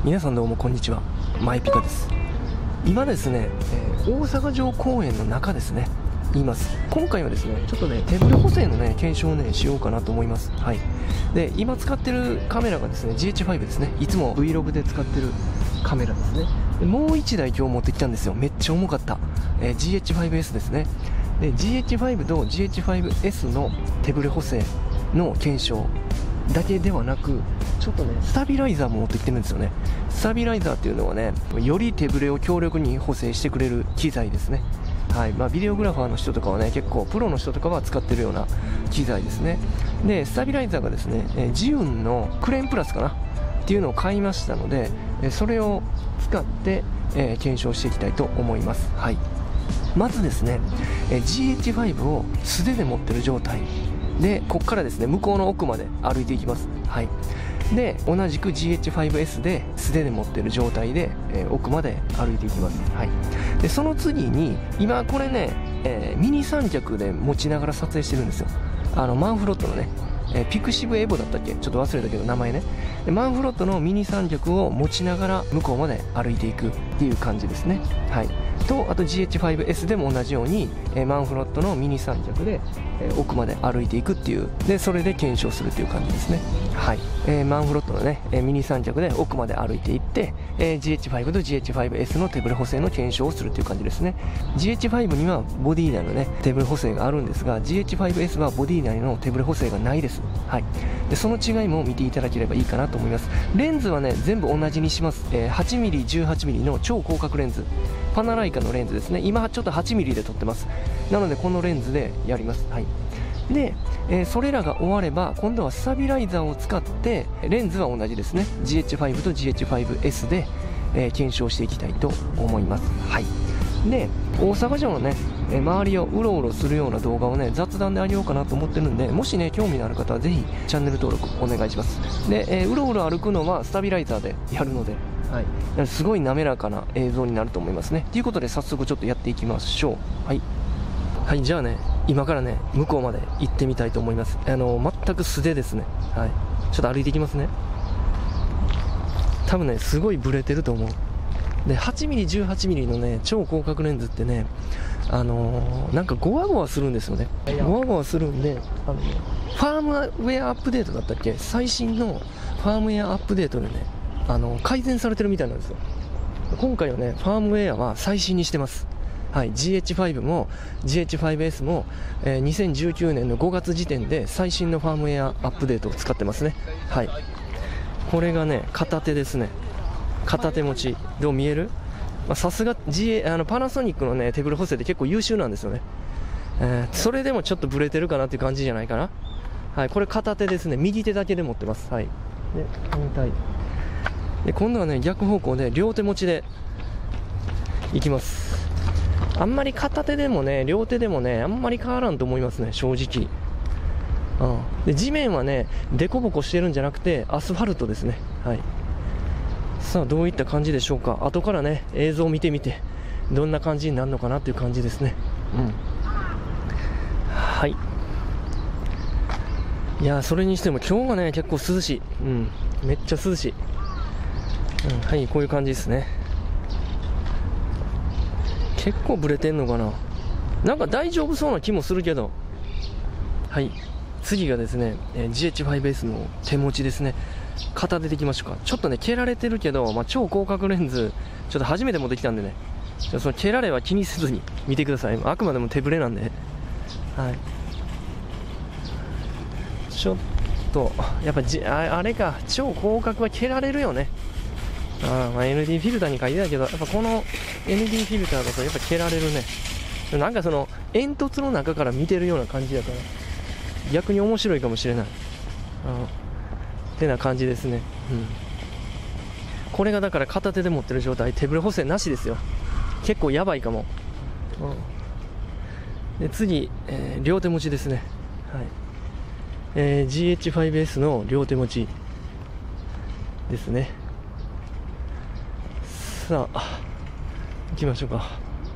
皆さんどうもこんにちは、マイピカです。今ですね、大阪城公園の中ですね言います。今回はですねちょっとね手ブレ補正のね検証をねしようかなと思います。はい。で今使ってるカメラがですね GH5 ですね。いつも Vlog で使ってるカメラですね。でもう1台今日持ってきたんですよ。めっちゃ重かった、GH5S ですね。で GH5 と GH5S の手ブレ補正の検証だけではなく、ちょっとねスタビライザーも持ってきてるんですよね。スタビライザーっていうのはね、より手ブレを強力に補正してくれる機材ですね。はい。ビデオグラファーの人とかはね、結構プロの人とかは使ってるような機材ですね。でスタビライザーがですね、ジウンのクレーンプラスかなっていうのを買いましたので、それを使って、検証していきたいと思います。はい。まずですね、GH5 を素手で持ってる状態で、ここからですね向こうの奥まで歩いていきます。はい。で同じく GH5S で素手で持っている状態で、奥まで歩いていきます。はい。でその次に今これね、ミニ三脚で持ちながら撮影してるんですよ。マンフロットのね、ピクシブエボだったっけ、ちょっと忘れたけど名前ね。でマンフロットのミニ三脚を持ちながら向こうまで歩いていくっていう感じですね。はい。とあと GH5S でも同じように、マンフロットのミニ三脚で、奥まで歩いていくっていう、でそれで検証するっていう感じですね。はい。マンフロットのね、ミニ三脚で奥まで歩いていって、GH5 と GH5S の手ブレ補正の検証をするっていう感じですね。GH5 にはボディ内のね手ブレ補正があるんですが、 GH5S はボディ内の手ブレ補正がないです。はい。でその違いも見ていただければいいかなと思います。レンズはね全部同じにします。8mm、18mm の超広角レンズ、パナライカのレンズですね。今ちょっと 8mm で撮ってます。なのでこのレンズでやります。はい。で、それらが終われば今度はスタビライザーを使って、レンズは同じですね GH5 と GH5S で、検証していきたいと思います。はい。で大阪城のね周りをうろうろするような動画をね雑談であげようかなと思ってるんで、もしね興味のある方はぜひチャンネル登録お願いします。で、うろうろ歩くのはスタビライザーでやるので、はい、すごい滑らかな映像になると思いますね。ということで早速ちょっとやっていきましょう。はい。はい、じゃあね今からね向こうまで行ってみたいと思います。全く素手ですね。はい。ちょっと歩いていきますね。多分ねすごいブレてると思う。で 8mm、18mm のね超広角レンズってね、なんかゴワゴワするんですよね。ゴワゴワするんで、ファームウェアアップデートだったっけ、最新のファームウェアアップデートでね改善されてるみたいなんですよ。今回はねファームウェアは最新にしてます。はい。 GH5 も GH5S も、2019年の5月時点で最新のファームウェアアップデートを使ってますね。はい。これがね片手ですね。片手持ちどう見える？さすがパナソニックのね手ブレ補正って結構優秀なんですよね。それでもちょっとブレてるかなっていう感じじゃないかな。はい。これ片手ですね。右手だけで持ってます。はい。で反対で今度はね逆方向で両手持ちでいきます。あんまり片手でもね両手でもねあんまり変わらんと思いますね、正直。で地面はねデコボコしてるんじゃなくてアスファルトですね。はい。さあどういった感じでしょうか。後からね映像を見てみてどんな感じになるのかなっていう感じですね。はい。いやそれにしても今日はね結構涼しい。めっちゃ涼しい。はい。こういう感じですね。結構ブレてんのかな、なんか大丈夫そうな気もするけど。はい。次がですね、GH5S の手持ちですね。片手でいきましょうか。ちょっとね蹴られてるけど、超広角レンズちょっと初めて持ってきたんでね、その蹴られは気にせずに見てください。あくまでも手ブレなんで。はい。ちょっとやっぱあれか、超広角は蹴られるよね。ND フィルターに書いてたけど、やっぱこの ND フィルターだとやっぱ蹴られるね。なんかその煙突の中から見てるような感じだから逆に面白いかもしれない。ってな感じですね。これがだから片手で持ってる状態、手ブレ補正なしですよ。結構やばいかも。で次、両手持ちですね。はい。GH5S の両手持ちですね。さあ行きましょうか。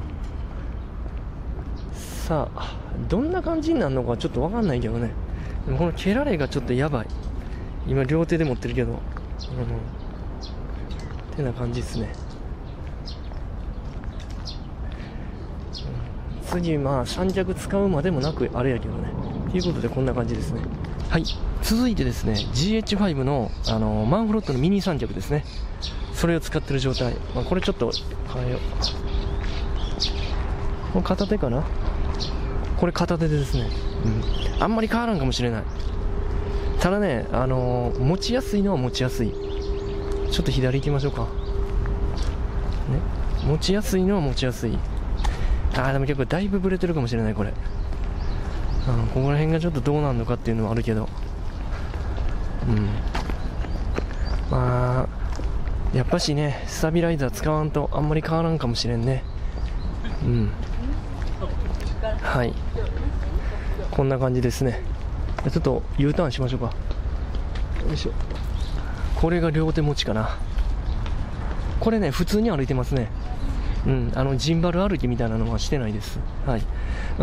さあどんな感じになるのかちょっと分かんないけどね。でもこの蹴られがちょっとやばい。今両手で持ってるけど、 てな感じですね。次まあ三脚使うまでもなくあれやけどね。ということでこんな感じですね。はい、続いてですね GH5 の、マンフロットのミニ三脚ですね。それを使ってる状態、これちょっと変えよう。これ片手かな。これ片手でですね、あんまり変わらんかもしれない。ただね、持ちやすいのは持ちやすい。ちょっと左行きましょうか、ね、持ちやすいのは持ちやすい。でも結構だいぶブレてるかもしれないこれ。ここら辺がちょっとどうなるのかっていうのはあるけど、まあやっぱしねスタビライザー使わんとあんまり変わらんかもしれんね。はい、こんな感じですね。ちょっと U ターンしましょうか。よいしょ。これが両手持ちかな。これね普通に歩いてますね。ジンバル歩きみたいなのはしてないです。はい。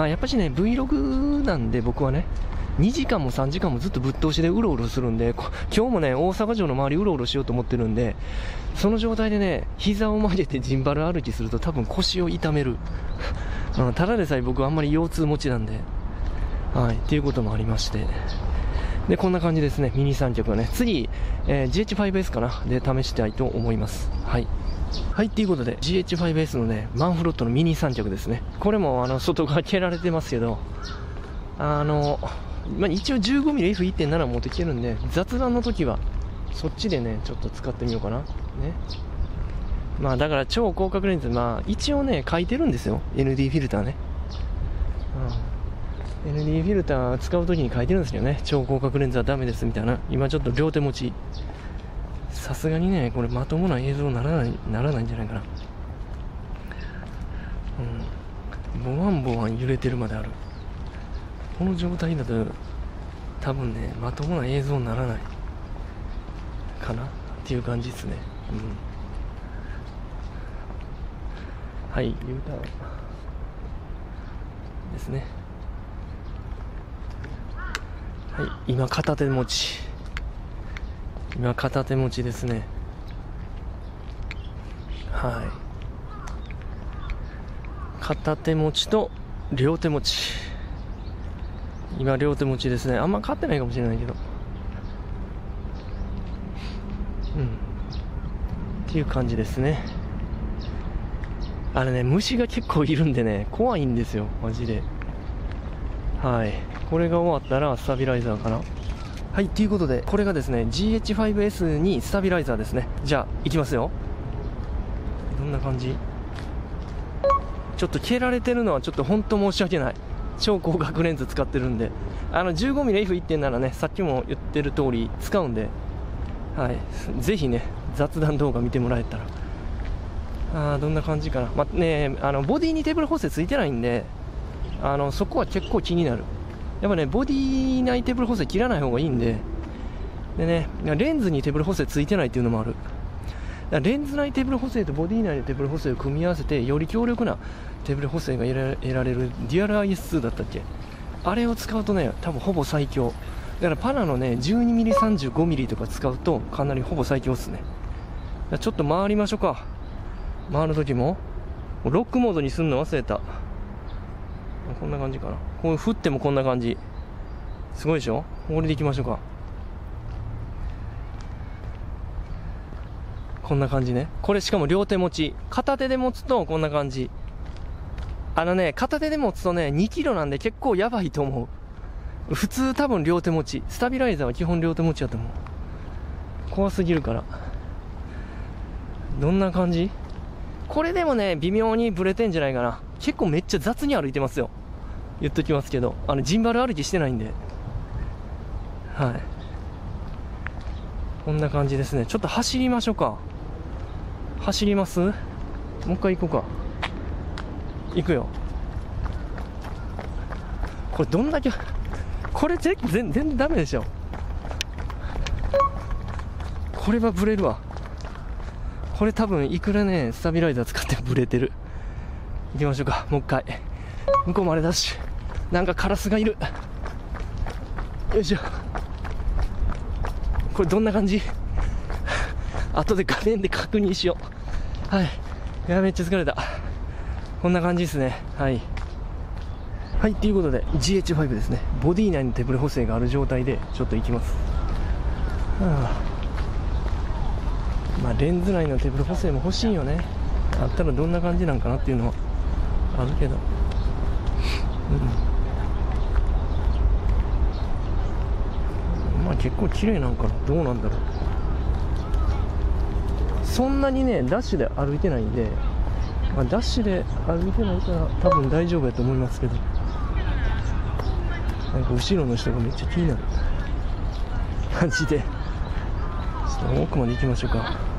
やっぱしね Vlog なんで僕はね2時間も3時間もずっとぶっ通しでうろうろするんで、今日もね大阪城の周りうろうろしようと思ってるんで、その状態でね膝を曲げてジンバル歩きすると多分腰を痛めるただでさえ僕はあんまり腰痛持ちなんで、っていうこともありまして、でこんな感じですね。ミニ三脚はね次、GH5S かなで試したいと思います。はい、ということで GH5S のねマンフロットのミニ三脚ですね。これも外側蹴られてますけど、一応 15mmF1.7 持ってきてるんで、雑談の時はそっちでねちょっと使ってみようかなね。だから超広角レンズ、一応ね書いてるんですよ ND フィルターね。ND フィルター使う時に書いてるんですけどね、超広角レンズはダメですみたいな。今ちょっと両手持ち、さすがにねこれまともな映像ならないんじゃないかな。ボワンボワン揺れてるまである。この状態だと多分ねまともな映像にならないかなっていう感じですね。はい、U ターンですね。はい、今片手持ちですね。片手持ちと両手持ち、今両手持ちですね。あんま変わってないかもしれないけど、っていう感じですね。虫が結構いるんでね怖いんですよマジで。これが終わったらスタビライザーかな。ということでこれがですね GH5S にスタビライザーですね。じゃあいきますよ。どんな感じ。ちょっと蹴られてるのはちょっと本当申し訳ない。超広角レンズ使ってるんで、15mmF1.7 ねさっきも言ってる通り使うんで、ぜひね雑談動画見てもらえたら。どんな感じかな。ボディにテーブル補正ついてないんでそこは結構気になる。やっぱねボディ内テーブル補正切らない方がいいんで、レンズにテーブル補正ついてないっていうのもある。レンズ内テーブル補正とボディ内のテーブル補正を組み合わせてより強力なテーブル補正が得られるデュアル IS2 だったっけ、あれを使うとね多分ほぼ最強だから。パナのね 12mm35mm とか使うとかなりほぼ最強っすね。ちょっと回りましょうか。回るときもロックモードにするの忘れた。こんな感じかな。こう振ってもこんな感じ、すごいでしょ。降りていきましょうか。こんな感じね。これしかも両手持ち、片手で持つとこんな感じ。片手で持つとね2キロなんで結構やばいと思う。普通多分両手持ち、スタビライザーは基本両手持ちだと思う。怖すぎるから。どんな感じ。これでもね微妙にブレてんじゃないかな。結構めっちゃ雑に歩いてますよ、言っときますけど。ジンバル歩きしてないんで。こんな感じですね。ちょっと走りましょうか。走ります。もう一回行こうか。行くよ。これどんだけこれ全然ダメでしょ。これはブレるわ。これ多分いくらねスタビライザー使ってもブレてる。行きましょうか。もう一回向こうまでだし、なんかカラスがいる。よいしょ。これどんな感じ。 後で画面で確認しよう。はい。いや、めっちゃ疲れた。こんな感じですね。はい。はい、ということで GH5 ですね。ボディ内の手ブレ補正がある状態でちょっと行きます。まあ、レンズ内の手ブレ補正も欲しいよね。あったらどんな感じなんかなっていうのはあるけど、まあ結構綺麗なんかな。どうなんだろう。そんなにねダッシュで歩いてないんで、まあ、ダッシュで歩いてないから多分大丈夫やと思いますけど、なんか後ろの人がめっちゃ気になる感じで、ちょっと奥まで行きましょうか。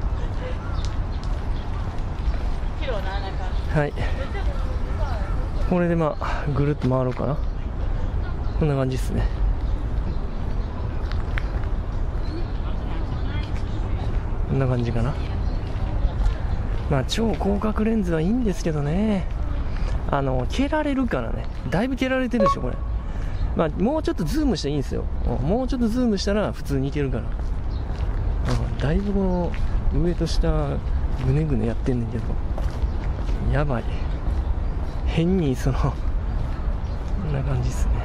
はい、これでまあぐるっと回ろうかな。こんな感じですね。こんな感じかな。まあ超広角レンズはいいんですけどね、蹴られるからね。だいぶ蹴られてるでしょこれ。まあもうちょっとズームしていいんですよ。もうちょっとズームしたら普通にいけるから。だいぶこの上と下ぐねぐねやってんねんけど、やばい。変にこんな感じですね。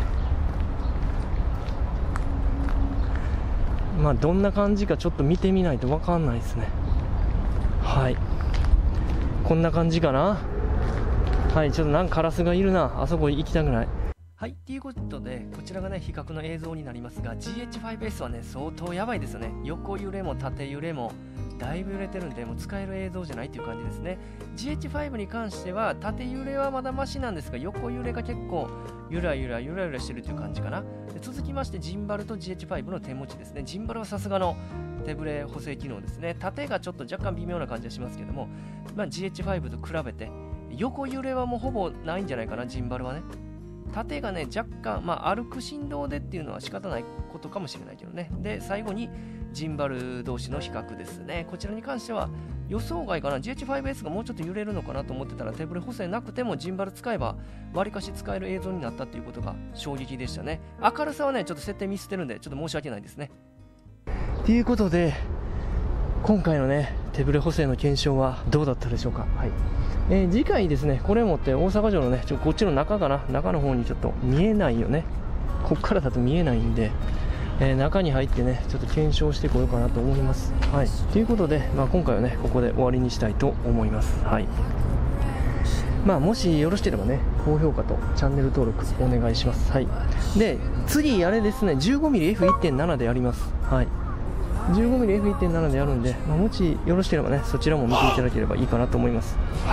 まあどんな感じかちょっと見てみないと分かんないですね。はい、こんな感じかな。はい、ちょっとなんかカラスがいるな。あそこ行きたくない。はい、ということでこちらがね比較の映像になりますが、 GH5S はね相当やばいですよね。横揺れも縦揺れもだいぶ揺れてるんで、もう使える映像じゃないっていう感じですね。 GH5 に関しては縦揺れはまだマシなんですが、横揺れが結構ゆらゆらしてるという感じかな。で続きましてジンバルと GH5 の手持ちですね。ジンバルはさすがの手ブレ補正機能ですね。縦がちょっと若干微妙な感じはしますけども、まあ、GH5 と比べて横揺れはもうほぼないんじゃないかな。ジンバルはね、縦がね若干、まあ、歩く振動でっていうのは仕方ないことかもしれないけどね。で最後にジンバル同士の比較ですね。こちらに関しては予想外かな。 GH5S がもうちょっと揺れるのかなと思ってたら、手ブレ補正なくてもジンバル使えばわりかし使える映像になったっていうことが衝撃でしたね。明るさはねちょっと設定ミスってるんでちょっと申し訳ないですね。ということで今回のね手ブレ補正の検証はどうだったでしょうか。はい、次回ですね、これを持って大阪城のねこっちの中かな、中の方にちょっと見えないよね。こっからだと見えないんで、中に入ってねちょっと検証してこようかなと思います。はい、ということで、まあ、今回はねここで終わりにしたいと思います。はい、まあもしよろしければね高評価とチャンネル登録お願いします。はい、で次あれですね 15mmF1.7 でやります。はい、15mmF1.7 でやるんで、まあ、もしよろしければねそちらも見ていただければいいかなと思います。はい、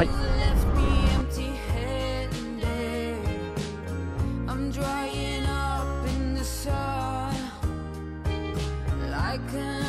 like